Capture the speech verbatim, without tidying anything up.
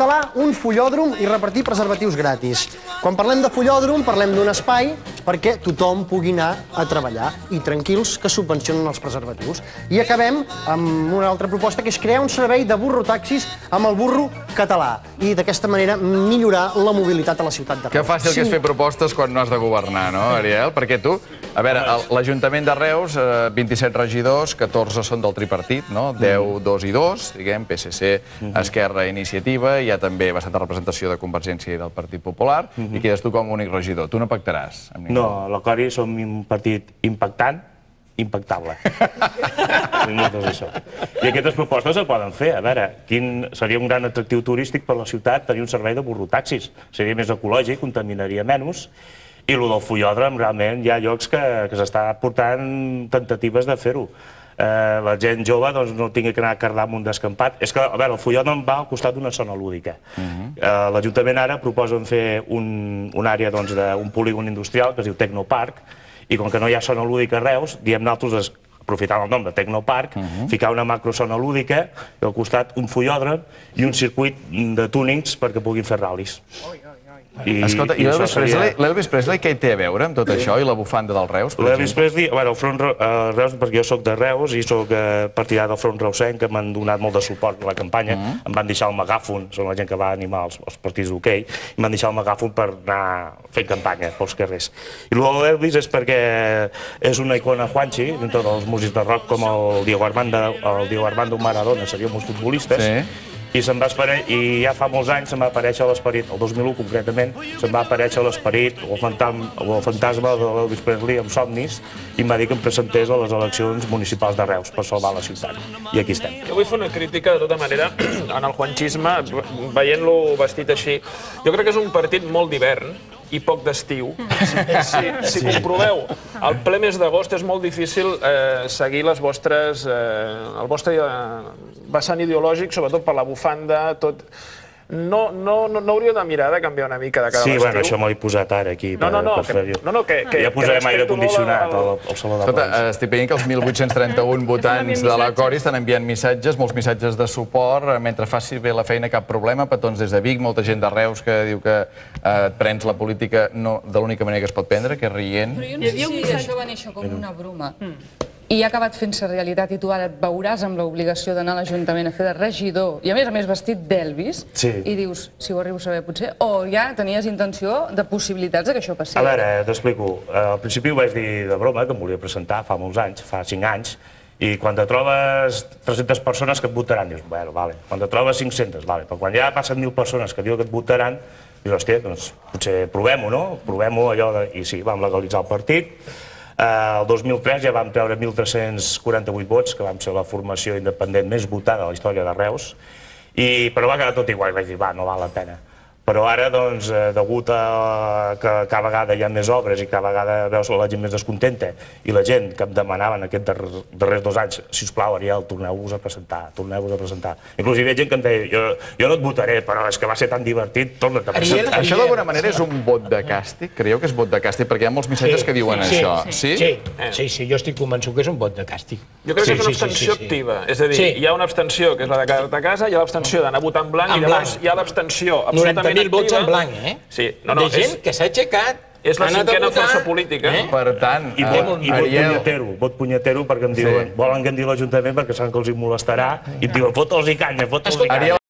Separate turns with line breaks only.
instal·lar un fullòdrom i repartir preservatius gratis. Quan parlem de fullòdrom, parlem d'un espai perquè tothom pugui anar a treballar i tranquils que subvencionen els preservatius. I acabem amb una altra proposta, que és crear un servei de burrotaxis amb el burro català i d'aquesta manera millorar la mobilitat a la ciutat de Reus.
Que fàcil que és fer propostes quan no has de governar, no, Ariel? Perquè tu, a veure, l'Ajuntament de Reus, vint-i-set regidors, catorze són del tripartit, no? deu, dos i dos, diguem, P S C, Esquerra, Iniciativa, hi ha també bastanta representació de Convergència i del Partit Popular, i quedes tu com a únic regidor. Tu no pactaràs amb ningú?
No, la Cori som un partit impactant, impactable. I aquestes propostes es poden fer. A veure, quin seria un gran atractiu turístic per la ciutat tenir un servei de burrotaxis. Seria més ecològic, contaminaria menys. I el del fullòdrom, realment, hi ha llocs que s'està portant tentatives de fer-ho. La gent jove no tingui que anar a cardar amb un descampat. És que, a veure, el fullòdrom va al costat d'una zona lúdica. L'Ajuntament ara proposa fer una àrea d'un polígon industrial que es diu Tecnoparc, i com que no hi ha zona lúdica a Reus, diem nosaltres, aprofitant el nom de Tecnoparc, ficar una macrozona lúdica i al costat un fullòdrom i un circuit de túnings perquè puguin fer ral·lis.
Escolta, i l'Elvis Presley què hi té a veure amb tot això i la bufanda del Reus?
L'Elvis Presley, a veure, el Front Reus, perquè jo soc de Reus i soc partidari del Front Reusenc, que m'han donat molt de suport a la campanya, em van deixar el megàfon, són la gent que va animar els partits d'hoquei, i m'han deixat el megàfon per anar fent campanya pels carrers. I el de l'Elvis és perquè és una icona Juanchi, dintre dels músics de rock com el Diego Armando Maradona, serien molts futbolistes, i ja fa molts anys se'm va aparèixer l'esperit, el dos mil u concretament, se'm va aparèixer l'esperit o el fantasma de l'Elvis Presley amb somnis i em va dir que em presentés a les eleccions municipals de Reus per salvar la ciutat. I aquí estem.
Jo vull fer una crítica, de tota manera, en el juanchisme, veient-lo vestit així. Jo crec que és un partit molt d'hivern i poc d'estiu. Si comproveu, al ple mes d'agost és molt difícil seguir les vostres... el vostre vessant ideològic, sobretot per la bufanda, tot... No hauríeu de mirar de canviar una mica de cara a l'estiu?
Sí, bueno, això m'ho he posat ara aquí per fer-ho. Ja posarem aire condicionat al saló de plens.
Estic veient que els mil vuit-cents trenta-un votants de la Cori estan enviant missatges, molts missatges de suport, mentre faci bé la feina cap problema, petons des de Vic, molta gent de Reus que diu que et prens la política de l'única manera que es pot prendre, que és rient.
Però jo no sé si això va néixer com una broma i ha acabat fent-se realitat i tu ara et veuràs amb l'obligació d'anar a l'Ajuntament a fer de regidor i a més a més vestit d'Elvis i dius, si ho arribo a saber potser, o ja tenies intenció de possibilitats que això passi.
A veure, t'explico. Al principi ho vaig dir de broma, que em volia presentar fa molts anys, fa cinc anys, i quan te trobes tres-centes persones que et votaran, dius, bueno, vale. Quan te trobes cinc-centes, vale. Però quan ja passen mil persones que diuen que et votaran, dius, hòstia, doncs potser provem-ho, no? Provem-ho allò de... I sí, vam legalitzar el partit. El dos mil tres ja vam treure mil tres-cents quaranta-vuit vots, que vam ser la formació independent més votada a la història de Reus, però va quedar tot igual, i vaig dir, va, no val la pena. Però ara, doncs, degut a que cada vegada hi ha més obres i cada vegada veus la gent més descontenta i la gent que em demanaven aquests darrers dos anys, sisplau, Ariel, torneu-vos a presentar, torneu-vos a presentar. Inclús hi havia gent que em deia, jo no et votaré, però és que va ser tan divertit, torna't a presentar.
Això d'alguna manera és un vot de càstig? Creieu que és vot de càstig? Perquè hi ha molts missatges que diuen això. Sí?
Sí, sí, jo estic convençut que és un vot de càstig.
Jo crec que és una abstenció activa. És a dir, hi ha una abstenció, que és la de quedar-te a casa, hi ha l'abstenció d'anar a votar en blanc i llavors hi ha l'abstenció absolutament
noranta mil vots en blanc, eh?
Sí.
De gent que s'ha aixecat,
és la cinquena força política.
Per tant,
i vot punyetero, vot punyetero perquè em diuen, volen que em digui l'Ajuntament perquè saben que els hi molestarà i em diuen, fota'ls i canya, fota'ls i canya.